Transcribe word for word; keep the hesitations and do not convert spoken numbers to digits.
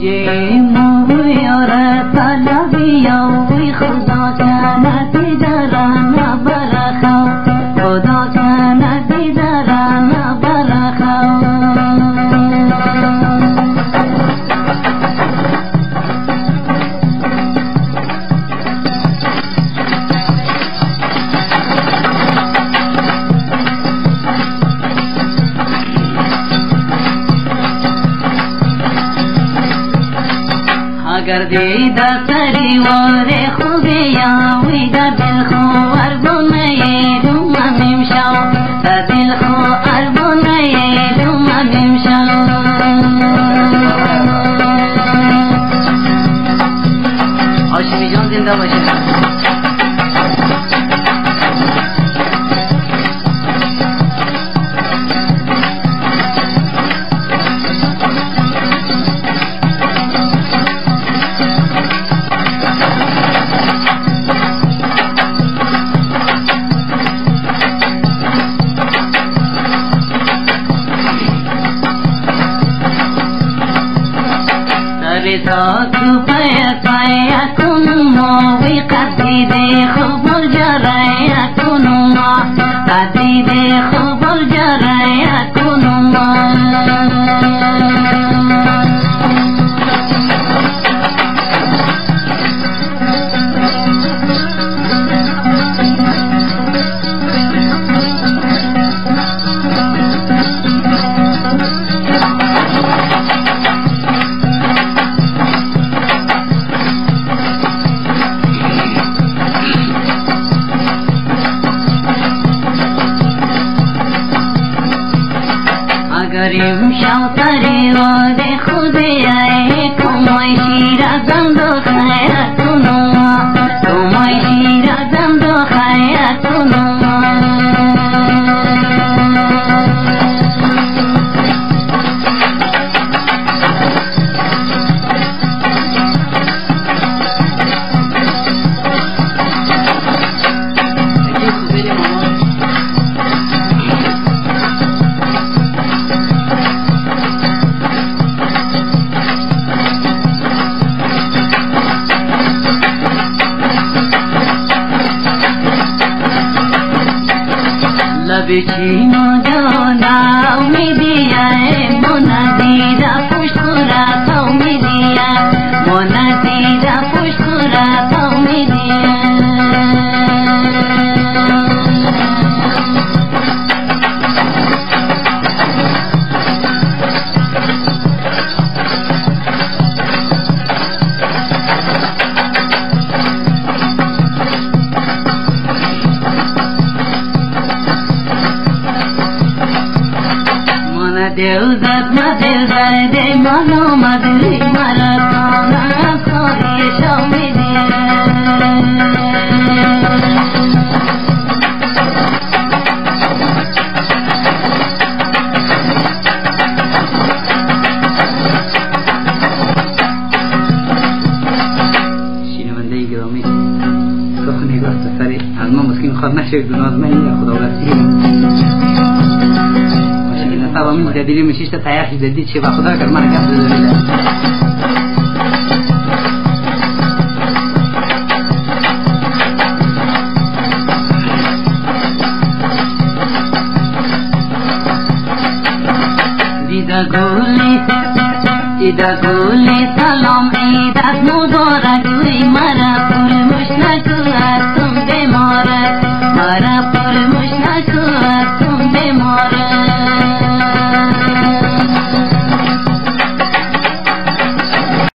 جی مویاره طلبیوی خدا جنتی درانه برخو خدا جنتی درانه برخو اگر دیده سریوار خوبی یاوی در دل خو اربونه دوم میمشو در دل خو اربونه دوم میمشو هاشمی جان زنده باشه. تو پیسای کنم وی قدید خوب الجرای کنم قدید خوب الجرای کنم گریم شوتری و ده خودی ای کمای شیرازم دو خیرت کنم کمای شیرازم دو خیرت کنم لبچی مجانا امیدی ہے منادیدہ پشکورا امیدی ہے منادیدہ پشکورا امیدی ہے دیو زد مدل درده منو مدلی مرکانا خوری شامیدی شنونده گرامی سخن نگاه سفری از ما مسکین خواد نشد نازمین خدا ورسیم تمامی زدیری میشیش تا تایخی زدید چه با خدا کر من گفت زدیده دیده گولی دیده گولی سلام عید از مبارک وی مرا